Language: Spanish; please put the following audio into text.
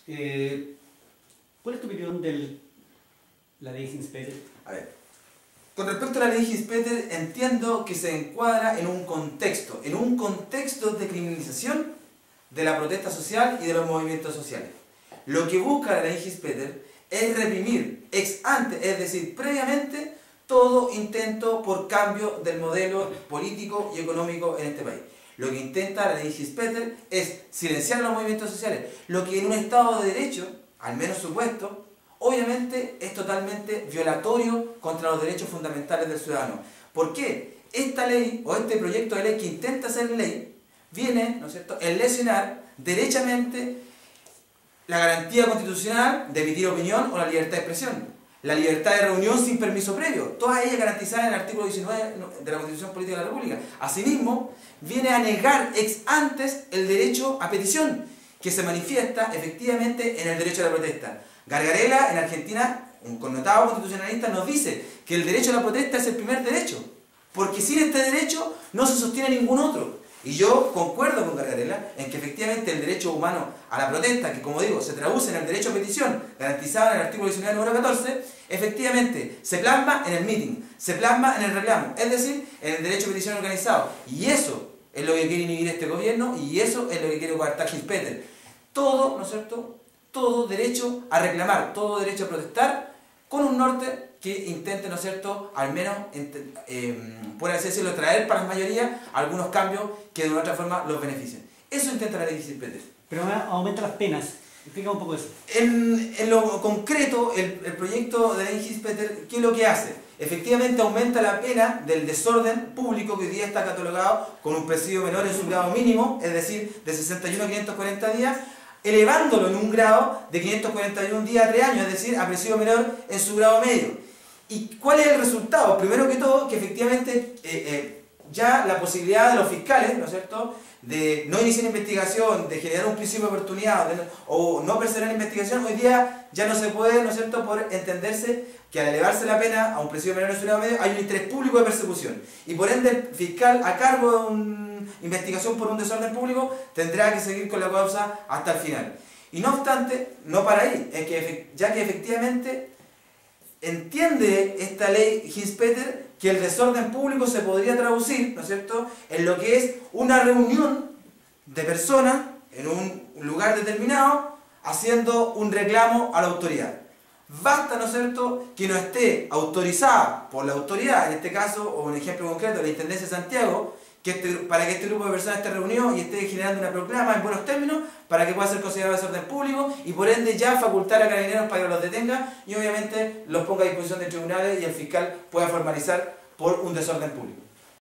¿Cuál es tu opinión de la ley Hinz-Peter? A ver, con respecto a la ley Hinz-Peter, entiendo que se encuadra en un contexto de criminalización de la protesta social y de los movimientos sociales. Lo que busca la ley Hinz-Peter es reprimir ex ante, es decir, previamente, todo intento por cambio del modelo político y económico en este país. Lo que intenta la ley Hinz-Peter es silenciar los movimientos sociales, lo que en un Estado de Derecho, al menos supuesto, obviamente es totalmente violatorio contra los derechos fundamentales del ciudadano. ¿Por qué? Esta ley, o este proyecto de ley que intenta ser ley, viene, ¿no es cierto?, en lesionar derechamente la garantía constitucional de emitir opinión o la libertad de expresión. La libertad de reunión sin permiso previo, todas ellas garantizadas en el artículo 19 de la Constitución Política de la República. Asimismo, viene a negar ex antes el derecho a petición, que se manifiesta efectivamente en el derecho a la protesta. Gargarella, en Argentina, un connotado constitucionalista, nos dice que el derecho a la protesta es el primer derecho, porque sin este derecho no se sostiene ningún otro. Y yo concuerdo con Gargarella en que efectivamente el derecho humano a la protesta, que como digo, se traduce en el derecho a petición, garantizado en el artículo 19, número 14, efectivamente se plasma en el meeting, se plasma en el reclamo, es decir, en el derecho a petición organizado. Y eso es lo que quiere inhibir este gobierno y eso es lo que quiere coartar Hinz-Peter. Todo, ¿no es cierto?, todo derecho a reclamar, todo derecho a protestar, con un norte que intente, ¿no es cierto?, al menos, por así decirlo, traer para la mayoría algunos cambios que de una otra forma los beneficien. Eso intenta la ley Hinz-Peter. Pero aumenta las penas. Explica un poco eso. En lo concreto, el proyecto de ley Hinz-Peter, ¿qué es lo que hace? Efectivamente aumenta la pena del desorden público que hoy día está catalogado con un presidio menor en su grado mínimo, es decir, de 61 a 540 días, elevándolo en un grado de 541 días a 3 años, es decir, a presidio menor en su grado medio. ¿Y cuál es el resultado? Primero que todo, que efectivamente ya la posibilidad de los fiscales, ¿no es cierto?, de no iniciar investigación, de generar un principio de oportunidad o no perseverar en investigación, hoy día ya no se puede, ¿no es cierto?, por entenderse que al elevarse la pena a un presidio menor en su grado medio hay un interés público de persecución. Y por ende el fiscal a cargo de una investigación por un desorden público tendrá que seguir con la causa hasta el final. Y no obstante, no para ahí, es que ya que efectivamente entiende esta ley Hinz-Peter que el desorden público se podría traducir, ¿no es cierto?, en lo que es una reunión de personas en un lugar determinado haciendo un reclamo a la autoridad. Basta, ¿no es cierto?, que no esté autorizada por la autoridad, en este caso, o un ejemplo concreto, la Intendencia de Santiago, para que este grupo de personas esté reunido y esté generando una proclama en buenos términos para que pueda ser considerado desorden público y por ende ya facultar a Carabineros para que los detenga y obviamente los ponga a disposición de tribunales y el fiscal pueda formalizar por un desorden público.